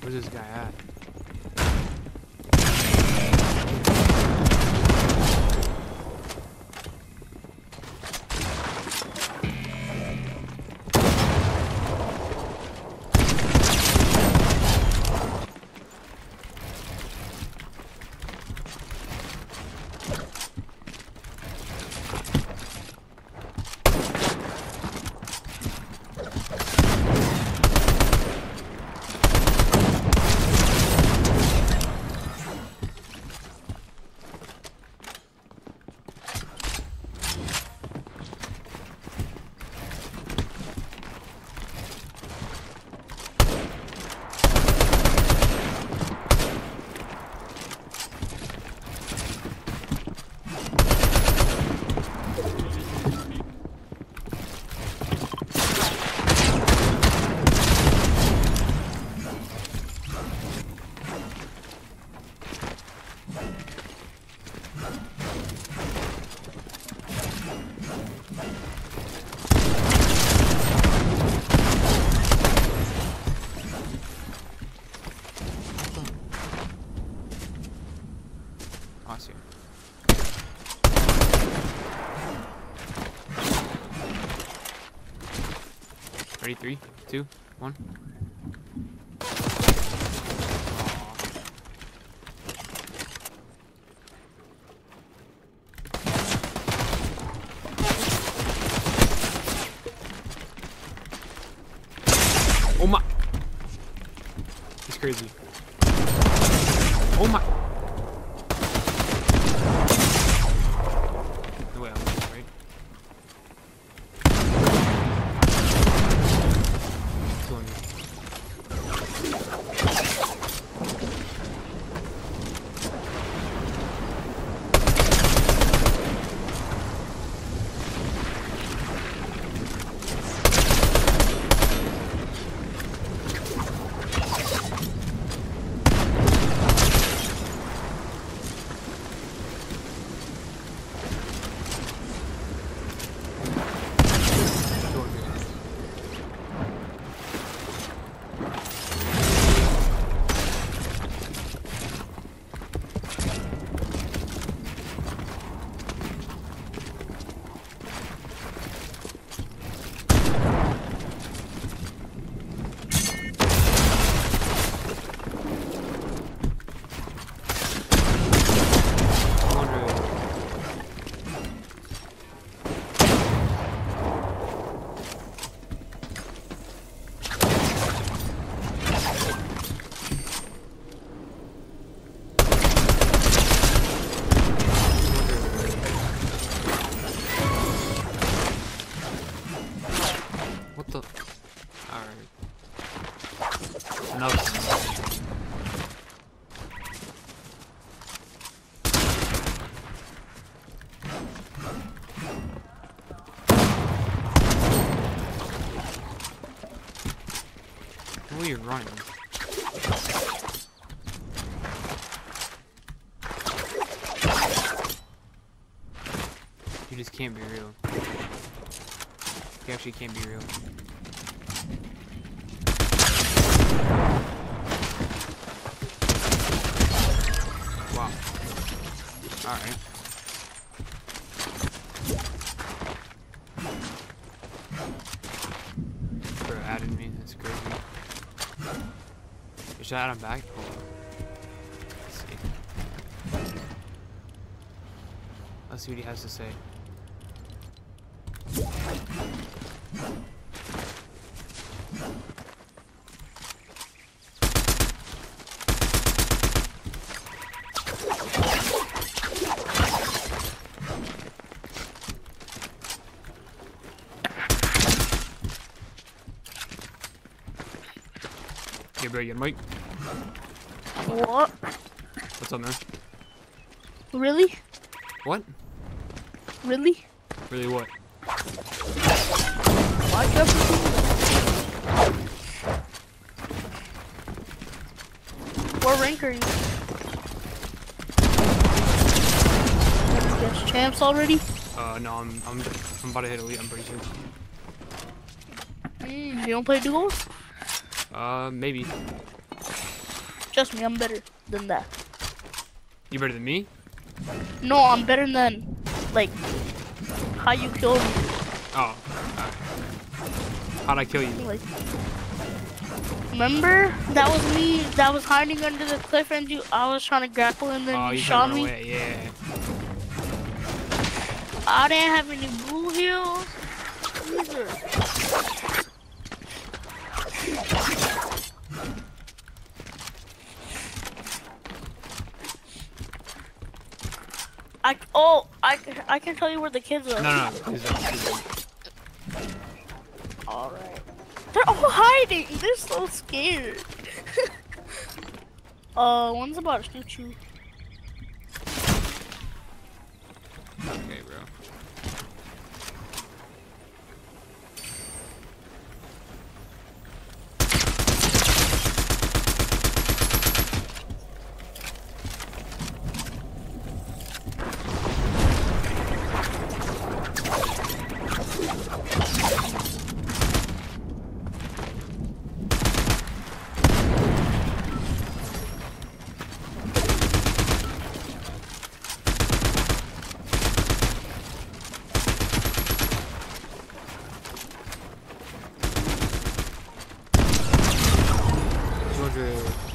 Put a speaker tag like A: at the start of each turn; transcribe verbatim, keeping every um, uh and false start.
A: Where's this guy at? Awesome. Ready? Three, two, one. Oh my! He's crazy. Oh my! No way, I'm losing, right? Killing me. What the? Alright. Enough. Where are you running? You just can't be real. You actually can't be real. Wow. Alright. Bro added me, that's crazy. Should I add him back? Hold on. Let's see. Let's see what he has to say. Yeah, bro, you got a mic?
B: What?
A: What's up, man?
B: Really?
A: What?
B: Really?
A: Really what?
B: Why jump? What rank are you? Guess champs already?
A: Uh, no, I'm, I'm, I'm about to hit elite, I'm pretty sure.
B: Mm, you don't play duos?
A: Uh, maybe.
B: Trust me, I'm better than that.
A: You better than me?
B: No, I'm better than, like, how you killed me.
A: Oh. Alright. How'd I kill you?
B: Like, remember? That was me. That was hiding under the cliff, and you. I was trying to grapple, and then
A: Oh,
B: you
A: you
B: shot
A: tried to run
B: me.
A: away. Yeah.
B: I didn't have any blue heals either. I oh I I can tell you where the kids are.
A: No, no. Please don't, please don't.
B: All right. They're all hiding. They're so scared. uh, one's about to shoot you.
A: Okay, bro. two hundred.